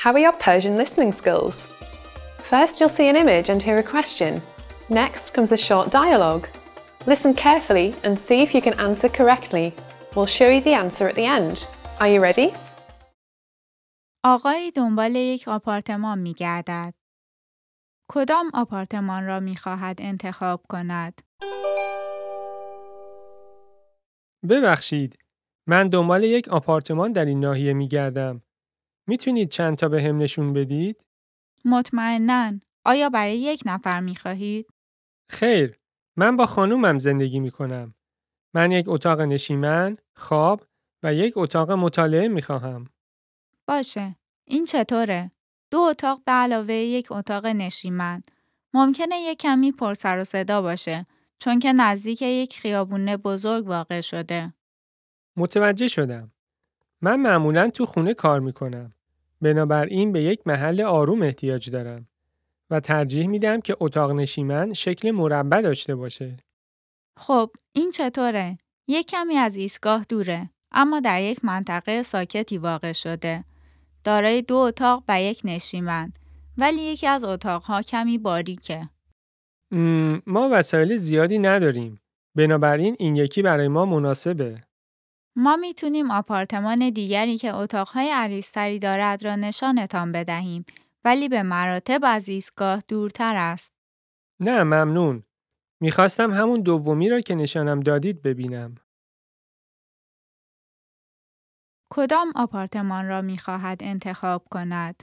How are your Persian listening skills? First, you'll see an image and hear a question. Next comes a short dialogue. Listen carefully and see if you can answer correctly. We'll show you the answer at the end. Are you ready? آقایی دنبال یک آپارتمان می‌گردد. کدام آپارتمان را می‌خواهد انتخاب کند؟ ببخشید، من دنبال یک آپارتمان در این ناحیه می‌گردم. میتونید چند تا بهم نشون بدید؟ مطمئناً. آیا برای یک نفر می‌خواهید؟ خیر، من با خانومم زندگی می‌کنم. من یک اتاق نشیمن، خواب و یک اتاق مطالعه می‌خواهم. باشه. این چطوره؟ 2 اتاق به علاوه یک اتاق نشیمن. ممکنه یک کمی پر سر و صدا باشه چون که نزدیک یک خیابون بزرگ واقع شده. متوجه شدم. من معمولاً تو خونه کار می‌کنم. بنابراین به یک محل آروم احتیاج دارم و ترجیح میدم که اتاق نشیمن شکل مربع داشته باشه. خب، این چطوره؟ یک کمی از ایستگاه دوره، اما در یک منطقه ساکتی واقع شده. دارای 2 اتاق و یک نشیمن، ولی یکی از اتاقها کمی باریکه. ما وسایل زیادی نداریم. بنابراین این یکی برای ما مناسبه. ما میتونیم آپارتمان دیگری که اتاقهای عریض‌تری دارد را نشانتان بدهیم، ولی به مراتب از ایستگاه دورتر است. نه ممنون. میخواستم همون دومی را که نشانم دادید ببینم. کدام آپارتمان را میخواهد انتخاب کند؟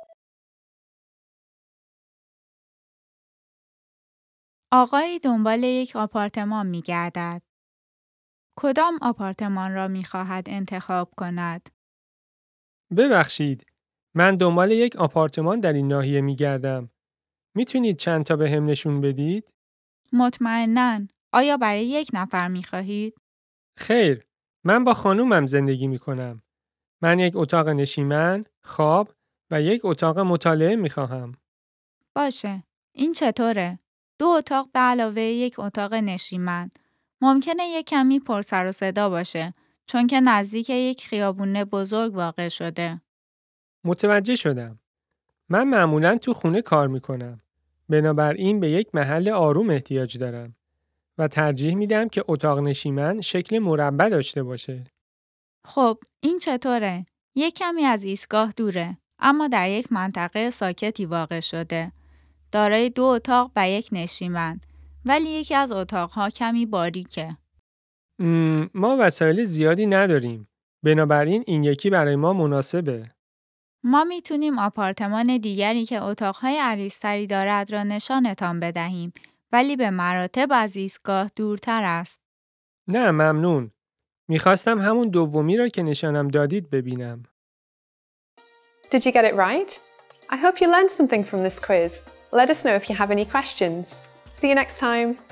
آقایی دنبال یک آپارتمان میگردد. کدام آپارتمان را میخواهد انتخاب کند؟ ببخشید. من دنبال یک آپارتمان در این ناحیه میگردم. میتونید چند تا بهم نشون بدید؟ مطمئناً. آیا برای یک نفر میخواهید؟ خیر. من با خانومم زندگی میکنم. من یک اتاق نشیمن، خواب و یک اتاق مطالعه میخواهم. باشه. این چطوره؟ 2 اتاق به علاوه یک اتاق نشیمن. ممکنه یک کمی پر سر و صدا باشه چون که نزدیک یک خیابون بزرگ واقع شده. متوجه شدم. من معمولاً تو خونه کار میکنم. بنابراین به یک محل آروم احتیاج دارم و ترجیح میدم که اتاق نشیمن شکل مربع داشته باشه. خب، این چطوره؟ یک کمی از ایستگاه دوره، اما در یک منطقه ساکتی واقع شده. دارای 2 اتاق و یک نشیمن، ولی یکی از اتاقها کمی باریکه. ما وسایل زیادی نداریم. بنابراین این یکی برای ما مناسبه. ما میتونیم آپارتمان دیگری که اتاقهای عریض‌تری دارد را نشانتان بدهیم، ولی به مراتب از ایستگاه دورتر است. نه ممنون. میخواستم همون دومی را که نشانم دادید ببینم. Did you get it right? I hope you learned something from this quiz. Let us know if you have any questions. See you next time.